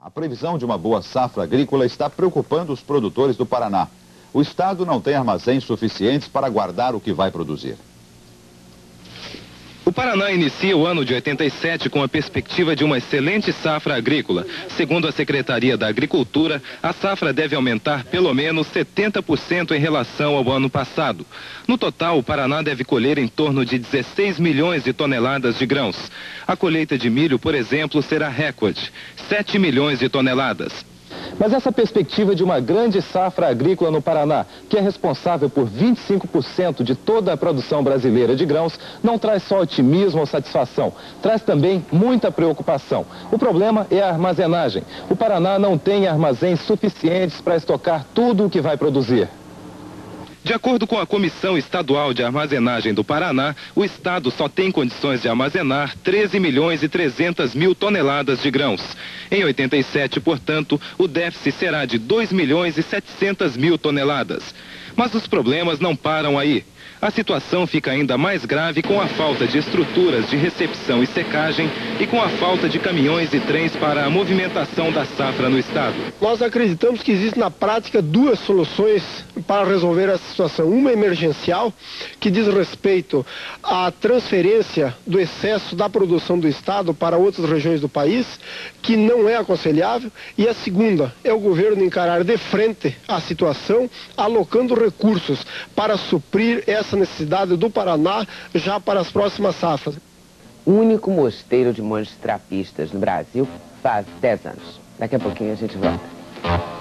A previsão de uma boa safra agrícola está preocupando os produtores do Paraná. O estado não tem armazéns suficientes para guardar o que vai produzir. O Paraná inicia o ano de 87 com a perspectiva de uma excelente safra agrícola. Segundo a Secretaria da Agricultura, a safra deve aumentar pelo menos 70% em relação ao ano passado. No total, o Paraná deve colher em torno de 16 milhões de toneladas de grãos. A colheita de milho, por exemplo, será recorde, 7 milhões de toneladas. Mas essa perspectiva de uma grande safra agrícola no Paraná, que é responsável por 25% de toda a produção brasileira de grãos, não traz só otimismo ou satisfação, traz também muita preocupação. O problema é a armazenagem. O Paraná não tem armazéns suficientes para estocar tudo o que vai produzir. De acordo com a Comissão Estadual de Armazenagem do Paraná, o estado só tem condições de armazenar 13 milhões e 300 mil toneladas de grãos. Em 87, portanto, o déficit será de 2 milhões e 700 mil toneladas. Mas os problemas não param aí. A situação fica ainda mais grave com a falta de estruturas de recepção e secagem e com a falta de caminhões e trens para a movimentação da safra no estado. Nós acreditamos que existe na prática duas soluções para resolver essa situação. Uma emergencial, que diz respeito à transferência do excesso da produção do estado para outras regiões do país, que não é aconselhável. E a segunda é o governo encarar de frente a situação, alocando recursos para suprir essa necessidade do Paraná já para as próximas safras. O único mosteiro de monges trapistas no Brasil faz 10 anos. Daqui a pouquinho a gente volta.